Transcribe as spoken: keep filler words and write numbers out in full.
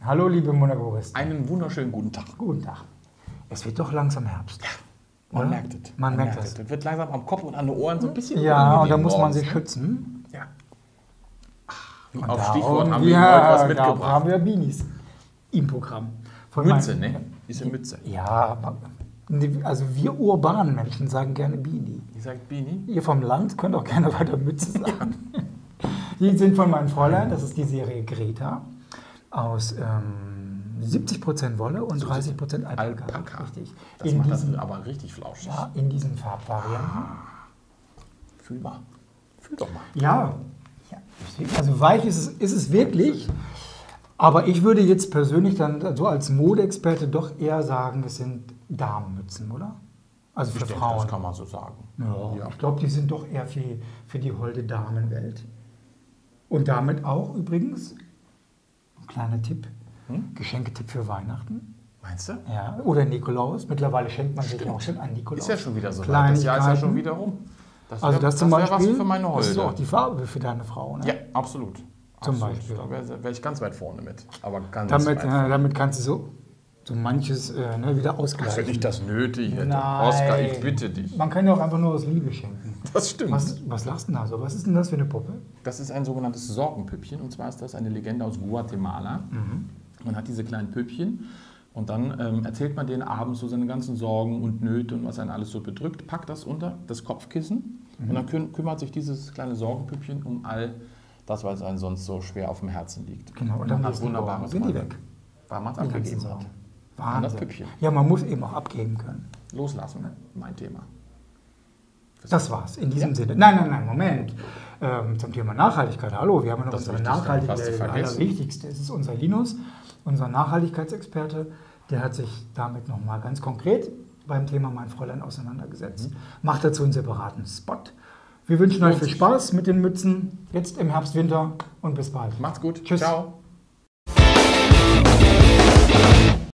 Hallo, liebe Monacoristen. Einen wunderschönen guten Tag. Guten Tag. Es wird doch langsam Herbst. Ja, man Oder? merkt es. Man, man merkt es. Es wird langsam am Kopf und an den Ohren so ein bisschen. Ja, und da muss man morgens, sich ne? schützen. Ja. Und Auf darum- Stichwort haben wir ja, Ihnen heute was Da mitgebracht. haben wir Beanies im Programm. Von Mütze, meinem- ne? Diese Mütze. Ja, aber- also wir urbanen Menschen sagen gerne Beanie. Ihr sagt Beanie? Ihr vom Land könnt auch gerne weiter Mütze sagen. Die sind von meinem Fräulein, das ist die Serie Greta, aus ähm, siebzig Prozent Wolle und dreißig Prozent Alpaka. Alpaka. Richtig. Das In macht das diesen, aber richtig flauschig. ja, in diesen Farbvarianten. Fühl mal. Fühl doch mal. Ja, ja, also weich ist es, ist es wirklich, aber ich würde jetzt persönlich dann so als Modeexperte doch eher sagen, es sind Damenmützen, oder? Also für Ich denke, Frauen. das kann man so sagen. Ja, Ja. ich glaube, die sind doch eher für, für die holde Damenwelt. Und damit auch übrigens, ein kleiner Tipp, Hm? Geschenketipp für Weihnachten. Meinst du? Ja, oder Nikolaus. Mittlerweile schenkt man sich auch schon an Nikolaus. Ist ja schon wieder so weit. Das Jahr ist ja schon Kleinigkeiten. wieder rum. Das Also wär- das zum wär Beispiel, was für meine das ist Holde. auch die Farbe für deine Frau. Ne? Ja, absolut. Zum absolut. Beispiel. Da wäre wär ich ganz weit vorne mit. Aber ganz Damit, weit äh, vorne. damit kannst du so, so manches äh, ne, wieder Als ausgleichen. wenn ich das nötig hätte. Nein. Oskar, ich bitte dich. Man kann ja auch einfach nur aus Liebe schenken. Das stimmt. Was, was lachst du denn da so? Was ist denn das für eine Puppe? Das ist ein sogenanntes Sorgenpüppchen. Und zwar ist das eine Legende aus Guatemala. Man hat diese kleinen Püppchen und dann ähm, erzählt man denen abends so seine ganzen Sorgen und Nöte und was einen alles so bedrückt, packt das unter das Kopfkissen und dann küm kümmert sich dieses kleine Sorgenpüppchen um all das, was einem sonst so schwer auf dem Herzen liegt. Genau, und man dann hat nächsten Morgen wunderbares sind die Mal, weg. weil man es Die ganzen abgegeben hat. Sorgen. An das Wahnsinn. Püppchen. Ja, man muss eben auch abgeben können. Loslassen, mein Thema. Das war's, in diesem Sinne. Nein, nein, nein, Moment. Ähm, zum Thema Nachhaltigkeit. Hallo, wir haben ja noch Das unsere Wichtigste, fast zu Nachhaltigkeit. Das vergessen. Allerwichtigste. Es ist unser Linus, unser Nachhaltigkeitsexperte. Der hat sich damit nochmal ganz konkret beim Thema Mein Fräulein auseinandergesetzt. Mhm. Macht dazu einen separaten Spot. Wir wünschen euch viel Spaß mit den Mützen, jetzt im Herbst, Winter und bis bald. Macht's gut. Tschüss. Ciao.